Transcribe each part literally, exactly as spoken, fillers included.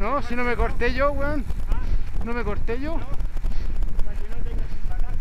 No, si no me corté yo, weón. No me corté yo. Para que no tengas que embalar.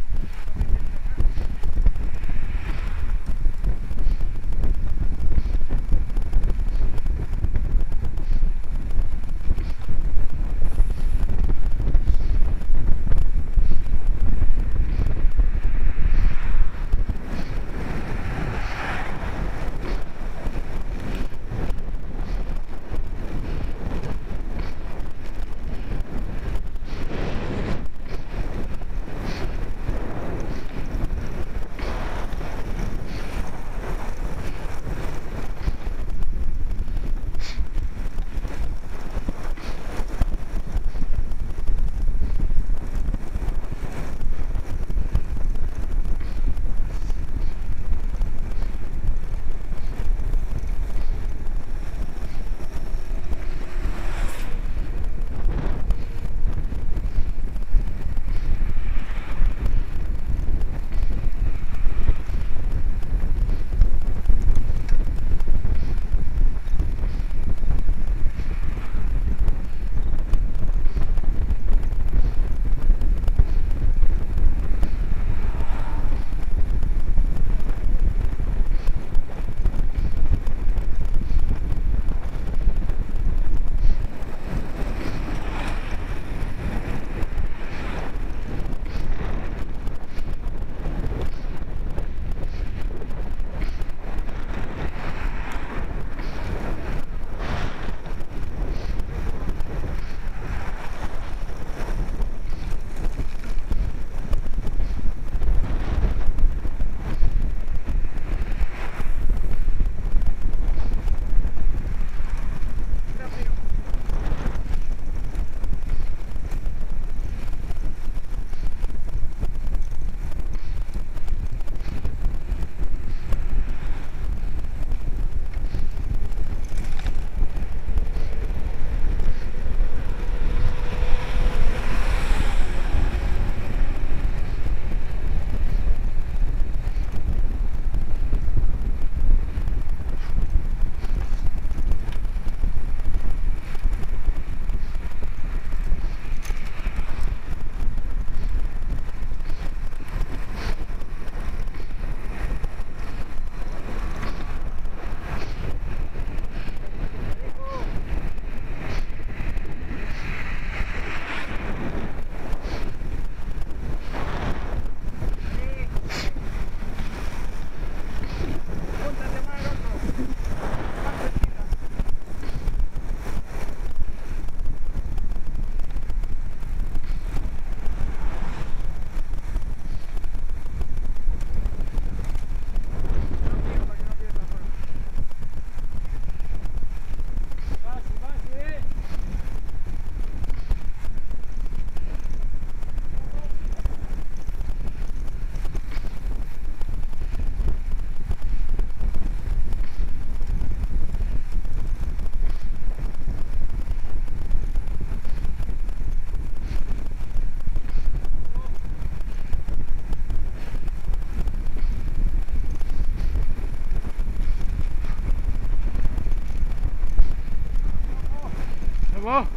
Vamos.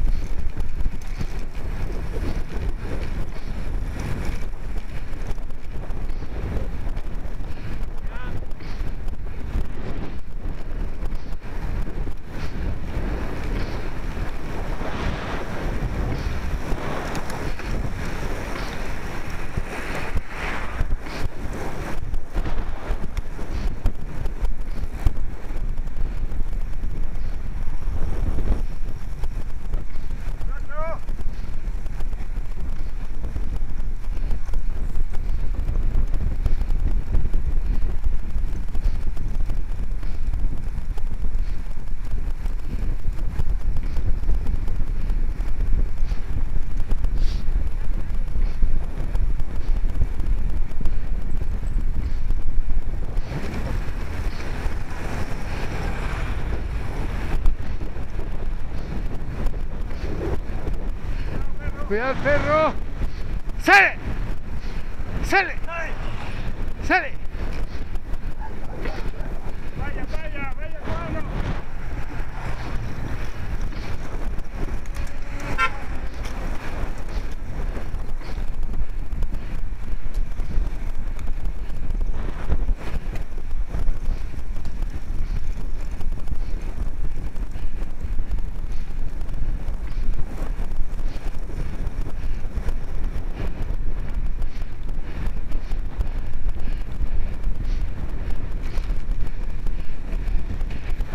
Cuidado el perro. ¡Sale! ¡Sale! ¡Sale! Vaya, vaya, vaya, cuadro.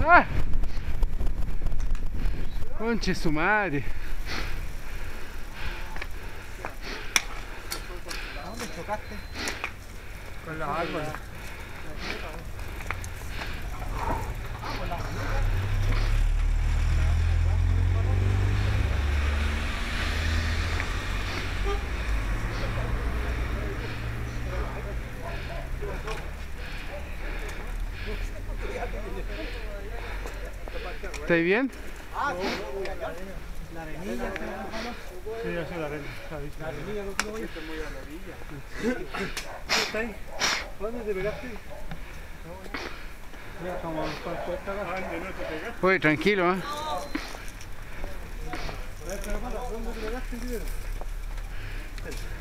¡Ah! Conche su madre. ¿A dónde chocaste? Con los árboles. ¿Estáis bien? Ah, sí, la arenilla. Sí, ya sé la arenilla. La arenilla no quiero ir. Muy a la orilla. ¿Está ahí? ¿Dónde te pegaste? Mira, como con cuesta acá. ¿Dónde no te pegaste? Oye, tranquilo, ¿eh? ¿Dónde te pegaste, tío?